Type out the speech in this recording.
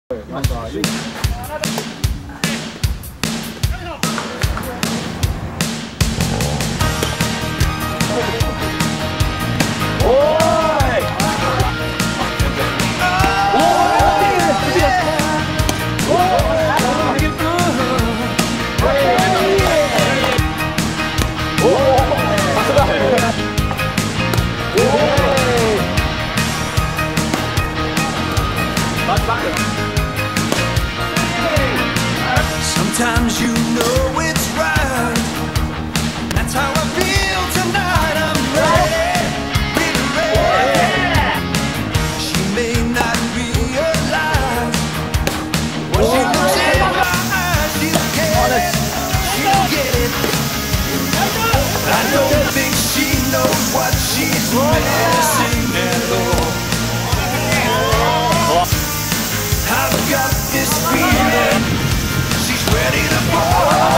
なんかいい。 Sometimes you know it's right. That's how I feel tonight. I'm ready, ready. She may not realize what she looks in my eyes. She'll get it, she'll get it. I don't think she knows what she's missing at all. I've got this feeling she's ready to fall.